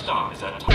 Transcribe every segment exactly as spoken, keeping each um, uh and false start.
stop is at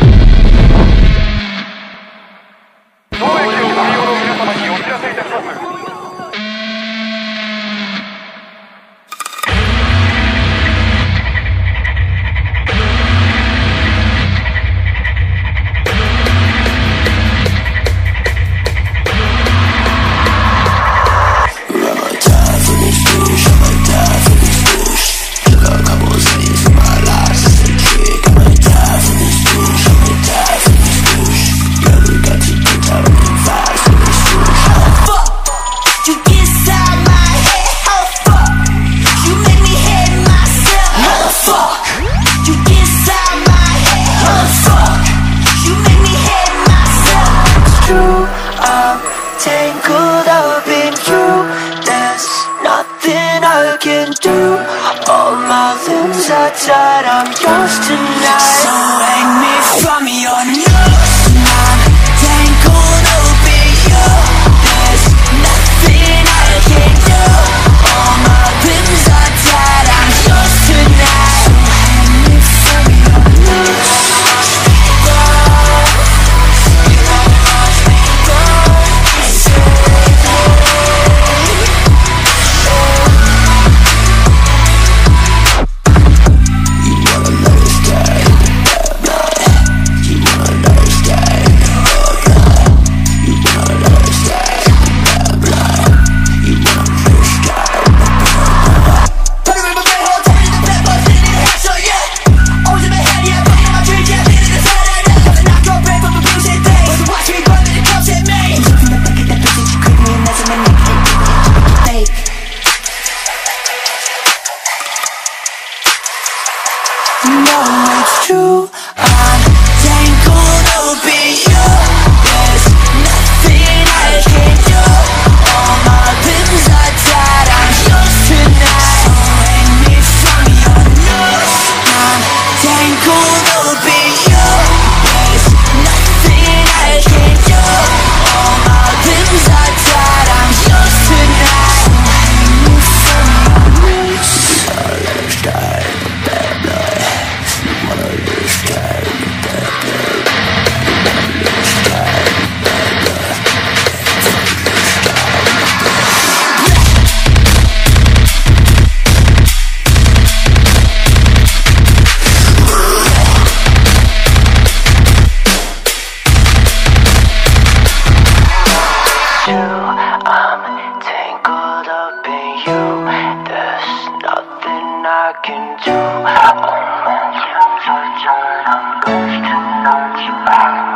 tangled up in you. There's nothing I can do. All my limbs are tied, I'm yours tonight. So hang me from your nose. I'm tangled up in you. There's nothing I can do. All my limbs are tied, I'm yours tonight. So hang me from your nose. No, it's true, I'm tangled up in you. There's nothing I can do. All my limbs are tied, I'm yours tonight. So hang me from your nose. I'm tangled up in you. There's nothing I can do. All my limbs are tied, I'm yours tonight. So hang me from your nose. I'm tangled up in you. There's nothing I can do. All my limbs are tied, I'm yours tonight.